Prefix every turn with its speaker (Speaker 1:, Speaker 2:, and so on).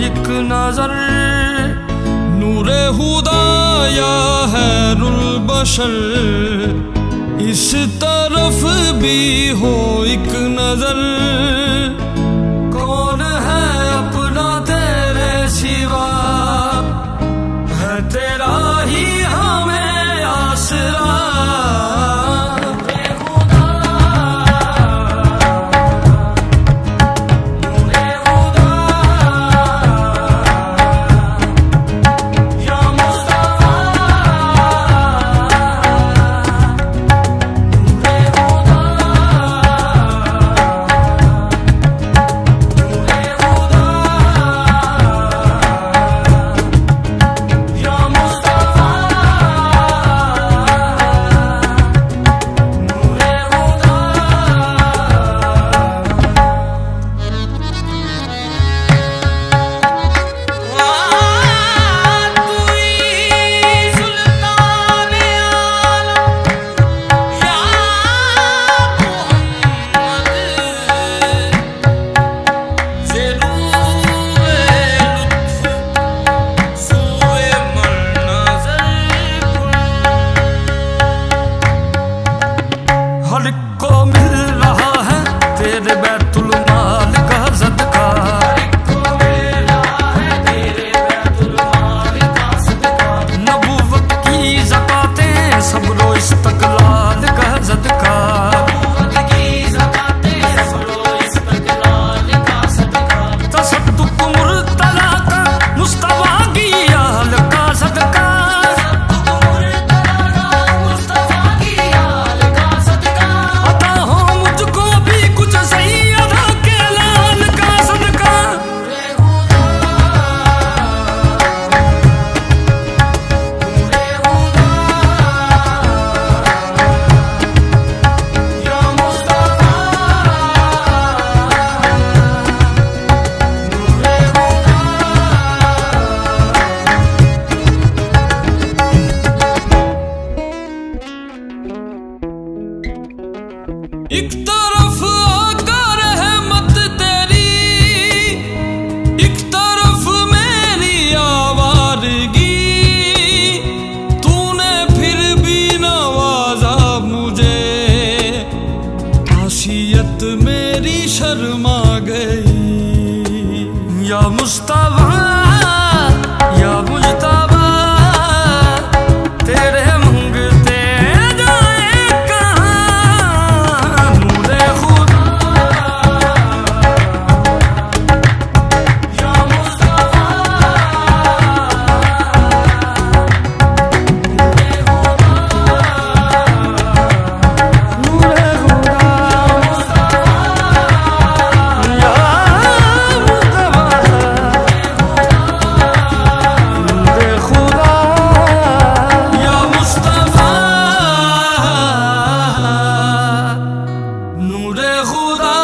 Speaker 1: एक नजर, नूरे खुदा या हैरुल बशर, इस तरफ भी हो एक नजर। कौन है अपना तेरे सिवा, है तेरा ही हमें आसरा। हर को मिल रहा है तेरे बैतुल माल का सदका, नबूवत की ज़कातें सब रो इस्तक़लाल का सदका। तसद्दुक़ मुर्तज़ा का मुस्तफ़ा की आल का सदका, एक तरफ आकर रहमत तेरी, एक तरफ मेरी आवारगी, तूने फिर भी नवाजा मुझे, आसियत मेरी शर्मा गई। या मुस्तफा या मुज्तबा, तेरे मंगते जाए कहाँ, नूरे खुदा या मुस्तफा, नूरे खुदा या मुस्तफा, नूरे खुदा।